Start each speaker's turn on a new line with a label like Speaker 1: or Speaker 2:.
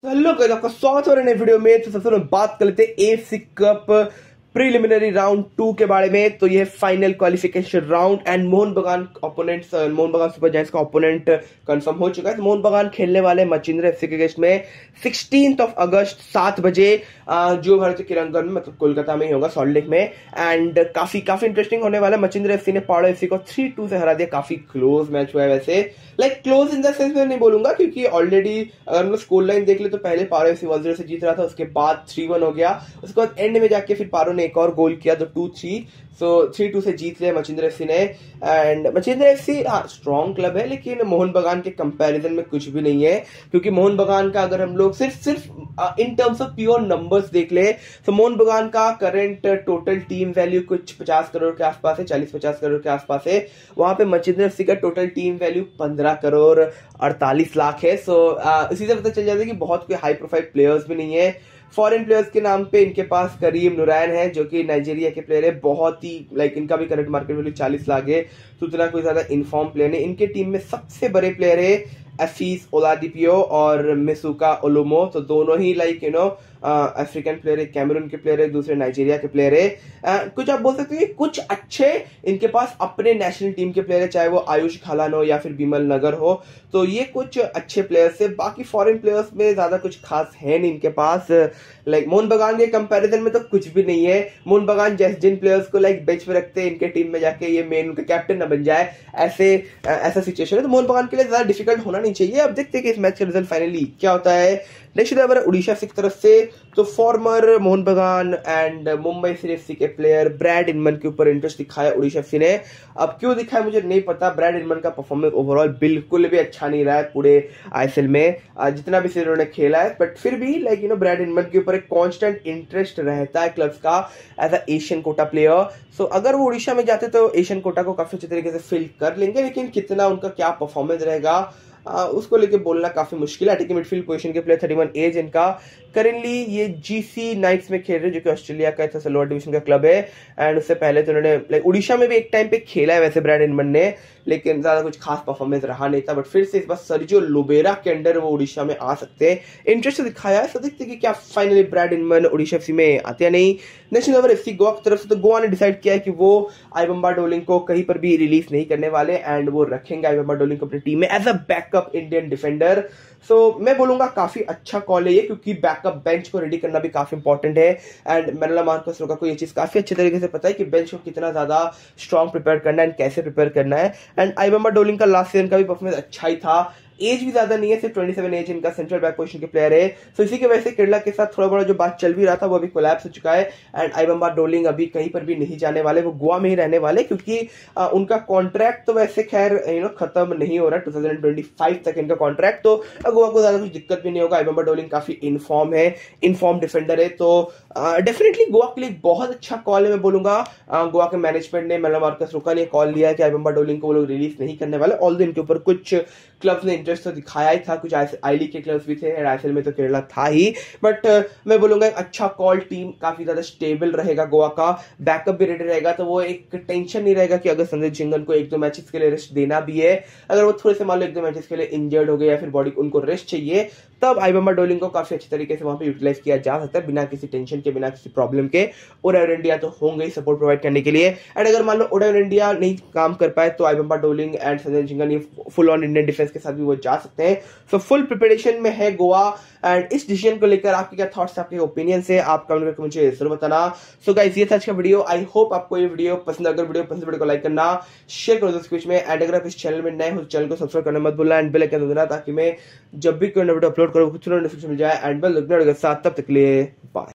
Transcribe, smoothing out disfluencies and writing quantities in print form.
Speaker 1: तो hello guys, आपका स्वागत है नए वीडियो में। तो सबसे पहले बात कर लेते हैं एफसी कप प्रीलिमिनरी राउंड 2 के बारे में। तो ये final qualification round and Mohun Bagan super giants का ओपोनेंट कंफर्म हो चुका है। तो मोहन बगान खेलने वाले मचिंद्रा एफसी के अगेंस्ट में 16 अगस्त 7 बजे जो भारतीय क्रीड़ांगन में मतलब कोलकाता में ही होगा, सॉल्ट लेक में। एंड काफी इंटरेस्टिंग होने वाला है। मचिंद्रा एफसी ने पहाड़ो एफसी को 3-2 से हरा दिया। काफी क्लोज मैच हुआ है वैसे, like close in the sense में नहीं बोलूंगा, क्योंकि ऑलरेडी अगर हम स्कोर लाइन देख ले तो पहले पारो एफसी 1-0 से जीत रहा था, उसके बाद 3-1 हो गया। उसके बाद एंड में जाके फिर पारो ने एक और गोल किया तो 2-3, सो 3-2 से जीत लिया मचिंद्रा एफसी ने। And Machhindra FC strong club है, लेकिन मोहन बगान के कंपैरिजन में कुछ भी नहीं है। क्योंकि मोहन बगान का अगर हम लोग सिर्फ in terms of pure numbers देख ले तो मोहन बगान का करंट टोटल टीम वैल्यू कुछ 50 करोड़ के आसपास है, 40-50 करोड़ के आसपास है। वहां पे मचिंद्रा एफसी का total team value 15 crore 48 lakh है। सो इसी से पता चल जाता है कि बहुत कोई हाई प्रोफाइल प्लेयर्स भी नहीं है। फॉरेन प्लेयर्स के नाम पे इनके पास करीम नुरैन है, जो कि नाइजीरिया के प्लेयर है। बहुत ही लाइक इनका भी करंट मार्केट वैल्यू 40 लाख है, तो उतना कोई ज्यादा इनफॉर्म प्लेयर नहीं। इनके टीम में सबसे बड़े प्लेयर है एफीस ओलादिपियो और मिसुका ओलोमो। तो दोनों ही लाइक अफ्रीकन प्लेयर है, कैमरून के प्लेयर है, दूसरे नाइजीरिया के प्लेयर है। कुछ आप बोल सकते हैं कुछ अच्छे इनके पास अपने नेशनल टीम के प्लेयर है, चाहे वो आयुष खालान हो या फिर बिमल नगर हो। तो ये कुछ अच्छे प्लेयर्स है। बाकी फॉरेन प्लेयर्स में ज्यादा कुछ खास है नहीं इनके पास। लाइक मोहन बगान के कंपैरिजन में तो कुछ भी नहीं है। मोहन बगान जैसे जिन प्लेयर्स को लाइक बेंच पे रखते हैं, इनके टीम में जाके ये मेन उनका कैप्टन न बन जाए, ऐसा सिचुएशन है। तो मोहन बगान के लिए ज्यादा डिफिकल्ट होना नहीं चाहिए। अब देखते हैं कि इस मैच का रिजल्ट फाइनली क्या होता है। नेक्स्ट खबर है उड़ीसा की तरफ से। तो former Mohun Bagan and Mumbai city FC के प्लेयर ब्रैड इनमन के ऊपर इंटरेस्ट दिखाया उड़ीसा एफसी ने। अब क्यों दिखाया मुझे नहीं पता। ब्रैड इनमन का परफॉर्मेंस ओवरऑल बिल्कुल भी अच्छा नहीं रहा है पूरे आईएसएल में, जितना भी सीजन उन्होंने खेला है। बट फिर भी लाइक ब्रैड इनमन के ऊपर एक कांस्टेंट इंटरेस्ट रहता है क्लब्स का as a Asian quota player. So अगर वो उड़ीसा में जाते तो एशियन कोटा को काफी अच्छे तरीके से फिल कर लेंगे, लेकिन कितना उनका क्या परफॉर्मेंस रहेगा उसको लेके बोलना काफी मुश्किल है। अटैकिंग मिडफील्ड पोजीशन के प्लेयर 31 एज इनका। करेंटली ये जीसी नाइट्स में खेल रहे हैं, जो कि ऑस्ट्रेलिया का था लोअर डिवीजन का क्लब है। एंड उससे पहले तो उन्होंने लाइक उड़ीसा में भी एक टाइम पे खेला है वैसे ब्रैड इनमन ने, लेकिन ज्यादा कुछ खास परफॉर्मेंस रहा नहीं था। बट फिर से इस बार सर्जियो लोबेरा के अंडर वो उड़ीसा में आ सकते हैं, इंटरेस्ट दिखाया है। तो देखते कि क्या finally Brad Inman Odisha FC में आते या नहीं। नेक्स्ट नंबर एफसी गोवा की तरफ से। तो गोवा ने डिसाइड किया है कि वो आइबम्बा डोलिंग को कहीं पर भी रिलीज नहीं करने वाले एंड वो रखेंगे आइबम्बा डोलिंग को अपनी टीम में as a backup Indian defender. So मैं बोलूंगा काफी अच्छा कॉल है ये, क्योंकि बैकअप बेंच को रेडी करना भी काफी इंपॉर्टेंट है। एंड मैनुएल मार्कोस रोका को ये चीज काफी अच्छे तरीके से पता है कि बेंच को कितना ज्यादा स्ट्रॉन्ग प्रिपेयर करना है एंड कैसे प्रिपेयर करना है। एंड आइबम्बा डोलिंग का लास्ट सीजन का भी परफॉर्मेंस अच्छा ही था। एज भी ज्यादा नहीं है, सिर्फ 27 एज इनका। सेंट्रल बैक पोजीशन के प्लेयर है। सो इसी की वजह से केरला के साथ थोड़ा बड़ा जो बात चल भी रहा था वो अभी कोलैप्स हो चुका है। एंड आइबम्बा डोलिंग अभी कहीं पर भी नहीं जाने वाले, वो गोवा में ही रहने वाले, क्योंकि उनका कॉन्ट्रैक्ट तो वैसे खैर खत्म नहीं हो रहा, 2025 तक इनका कॉन्ट्रैक्ट। तो गोवा को ज्यादा कुछ दिक्कत भी नहीं होगा। आइबम्बा डोलिंग काफी इनफॉर्म डिफेंडर है। तो डेफिनेटली गोवा के लिए बहुत अच्छा कॉल है मैं बोलूंगा। गोवा के मैनेजमेंट ने मैनुएल मार्कोस रोका ने कॉल लिया है कि आइबम्बा डोलिंग को वो लोग रिलीज नहीं करने वाले। ऑल्दो इनके ऊपर कुछ क्लब्स ने इंटरेस्ट तो दिखाया ही था, कुछ आई लीग के क्लब्स भी थे, आईएसएल में तो केरला था ही। बट मैं बोलूंगा एक अच्छा कॉल, टीम काफी ज्यादा स्टेबल रहेगा गोवा का, बैकअप भी रेडी रहेगा। तो वो एक टेंशन नहीं रहेगा कि अगर संजय झिंगन को 1-2 मैचेस के लिए रेस्ट देना भी है, अगर वो थोड़े से मान लो 1-2 मैचेस के लिए इंजर्ड हो गए या फिर बॉडी उनको रेस्ट चाहिए, तब आइबम्बा डोलिंग को काफी अच्छे तरीके से वहां पे यूटिलाइज किया जा सकता है बिना किसी टेंशन के, बिना किसी प्रॉब्लम के। ओडाइन इंडिया तो होंगे ही सपोर्ट प्रोवाइड करने के लिए। एंड अगर मान लो ओडाइन इंडिया नहीं काम कर पाए तो Aiban Dohling and Sanjay Jhingan full on Indian defence के साथ भी वो जा सकते हैं। सो फुल प्रिपरेशन में है गोवा। एंड इस डिसीजन को लेकर आपके क्या थॉट्स, आपके ओपिनियन है, आप कमेंट करके मुझे जरूर बताना। सो गाइस ये था आज का वीडियो। आई होप आपको ये वीडियो पसंद। अगर वीडियो पसंद वीडियो को लाइक करना, शेयर करो दोस्तों बीच में। एंड अगर आप इस चैनल में नए हो तो चैनल को सब्सक्राइब करना मत भूलना एंड बेल आइकन दबाना, ताकि मैं जब भी कोई नया वीडियो अपलोड करूं कुछ नोटिफिकेशन मिल जाए। एंड बेल के साथ तब तक के लिए बाय।